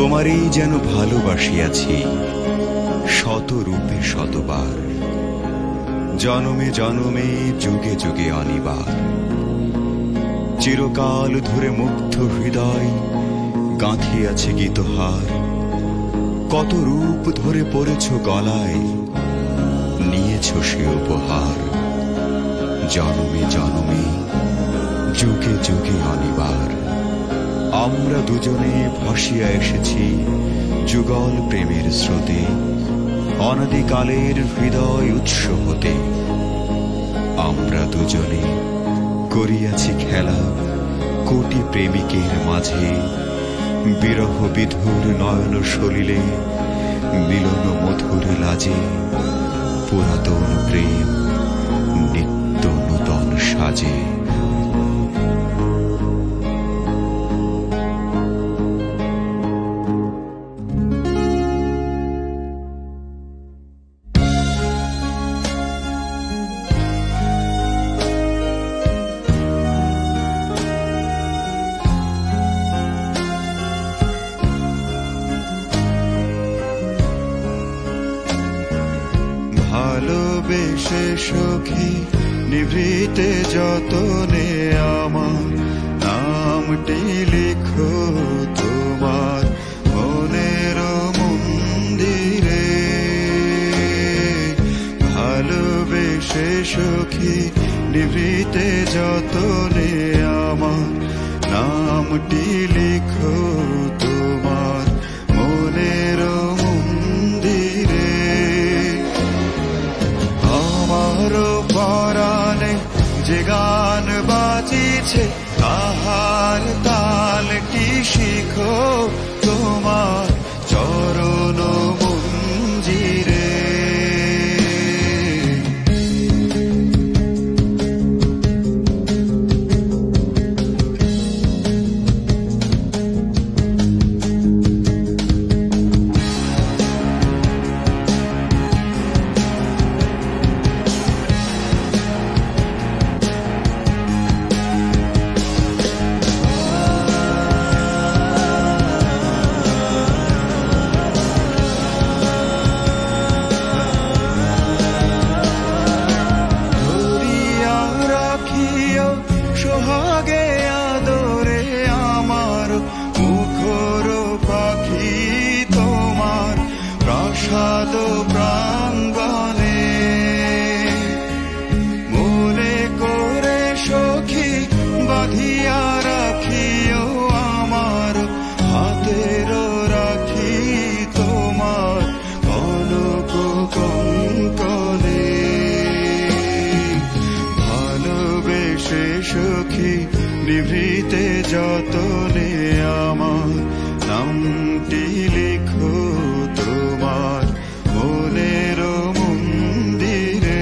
তোমারই যেন ভালোবাসিয়াছি শত রূপে শতবার, জনমে জনমে যুগে যুগে অনিবার। চিরকাল ধরে মুগ্ধ হৃদয় গাঁথিয়াছে গীতহার, কত রূপ ধরে পড়েছ গলায়, নিয়েছ সে উপহার। জনমে জনমে যুগে যুগে অনিবার, আমরা দুজনে ভাসিয়া এসেছি যুগল প্রেমের স্রোতে, অনাদিকালের হৃদয় উৎস হতে। আমরা দুজনে করিয়াছি খেলা কোটি প্রেমিকের মাঝে, বিরহ বিধুর নয়ন সলিলে মিলন মধুর লাজে। পুরাতন প্রেম নিত্য নূতন সাজে। ভালোবেসে সখী নিভৃতে যতনে আমার নামটি লিখো তোমার মনের মন্দিরে। ভালোবেসে সখী নিভৃতে যতনে আমার নামটি লিখো তোমার মনের মন্দিরে। আমার পরাণে যে গান বাজিছে তাহার তালটি শিখো তোমার চরণ মঞ্জিরে। সোহাগে আদরে আমার মুখর পাখি তোমার প্রাসাদ প্রাঙ্গণে। মনে করে সখী বাঁধিয়া রাখিও আমার হাতের রাখি তোমার কনক কঙ্কনে। ভালোবেসে সখী নিভৃতে যতনে আমার নামটি লিখো তোমার মনের মন্দিরে।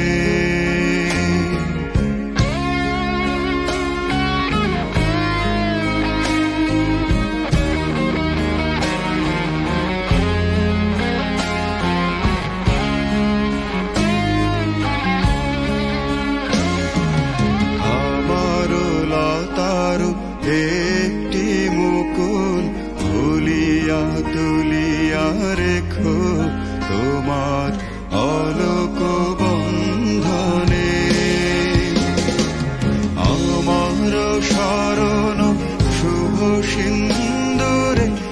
একটি মুকুল ভুলিয়া তুলিয়া রেখো তোমার অলোক বন্ধনে। আমার শরণ শুভ সিন্দুরে